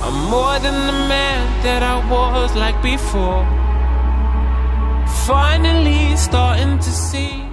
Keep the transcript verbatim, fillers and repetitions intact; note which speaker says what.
Speaker 1: I'm more than the man that I was like before. Finally starting to see